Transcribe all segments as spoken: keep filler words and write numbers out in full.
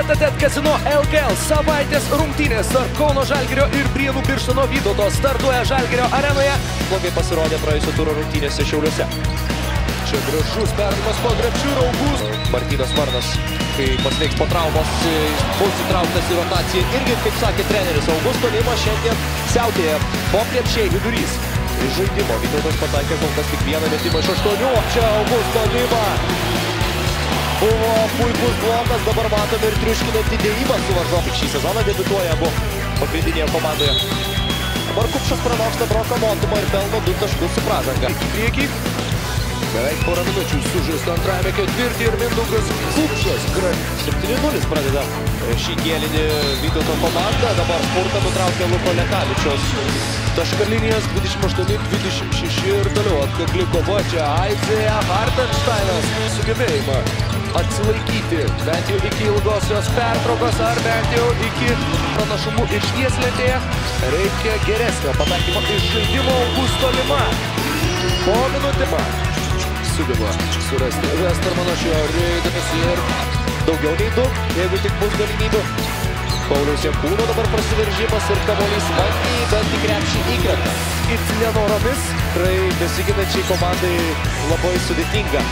Tetatet Kazino L K L savaitės rungtynės tarp Kauno Žalgirio ir Prienų Birštono Vytauto startuoja Žalgirio arenoje. Blogai pasirodė praėjusio turo rungtynėse Šiauliuose. Čia gražus perdavimas po krepšiu, Raugus. Martynas Varnas, kai pasveiks po traumos, bus įtrauktas į rotaciją. Irgi, kaip sakė treneris, Augusto Lima šiandien siautėja po krepšiai vidurys. Iš žaidimo Vytautas pataikė kol kas tik vieną metimą iš aštuonių. Čia Augusto Lima. Buvo puikus blokas, dabar matome ir triuškinantį dėjimą su varžovu. Šį sezoną debiutuoja abu pagrindinėje komandoje. Dabar Kupšas pranoksta Broką Montumą ir pelno du taškus su pražanga. Į priekį. Beveik porą minučių sužaista antrajame ketvirtį ir Mindaugas Kupšas. septyni nulis pradeda šį kėlinį Vytauto komanda. Dabar spurtą nutraukia Luko Lekavičiaus. Taškalinijas dvidešimt aštuoni dvidešimt šeši ir toliau atkakli kova. Čia Aizėja Hartensteinas sugebėjimą atsilaikyti bent jau iki ilgosios pertraukos ar bent jau iki pranašumų išvieslentėje. Reikia geresnio pataikymo iš žaidimo. Augusto Lima po minutėmą sugeba surasti Vestermano šio reidas ir daugiau nei du, jeigu tik bus galimybių. Pauliaus Jankūno dabar prasiveržimas ir kamuolys vangiai, bet į krepšį įkrenta. It nenoromis. Tikrai besiginančiai komandai labai sudėtinga.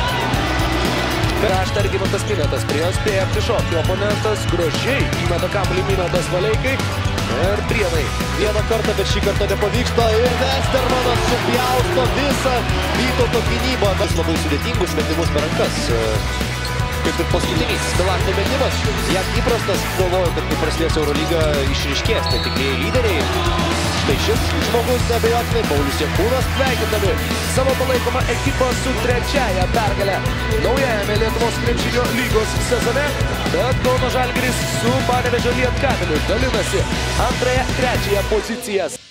Kraštą Regimantas Minetas prie jos spėja prišokti. Oponentas gražiai įmeta kamuolį Minetas Valeikai ir Prienai. Vieną kartą, bet šį kartą nepavyksta ir Vestermanas supjausto visą Vytauto gynybą. Mes labai sudėtingus metimus per rankas. Kaip ir paskutinis Stilakto metimas. Jam įprastas, galvoju, kad kai prasidės Eurolyga išryškės, tai tikrieji lyderiai. Štai šis žmogus neabejotinai Paulius Jankūnas Sveikindami savo palaikomą ekipą su trečiaja pergale naujajame Lietuvos krepšinio lygos sezone. Bet Kauno Žalgiris su Panevėžio Lietkabeliu dalinasi antrąją, trečiąją pozicijas.